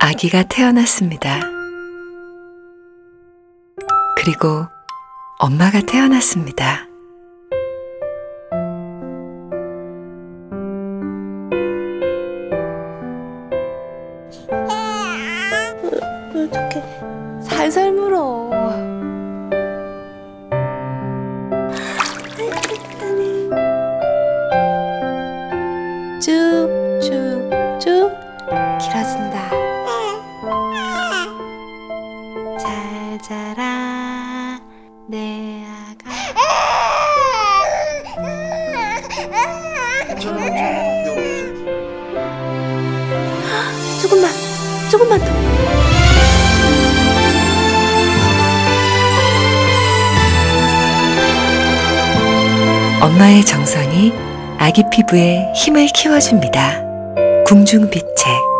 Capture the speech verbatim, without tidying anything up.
아기가 태어났습니다. 그리고 엄마가 태어났습니다. 어떡해. 살살 물어. 쭉쭉쭉 길어진다. 잘 자라 내 아가. 조금만 조금만 더. 엄마의 정성이 아기 피부에 힘을 키워줍니다. 궁중비책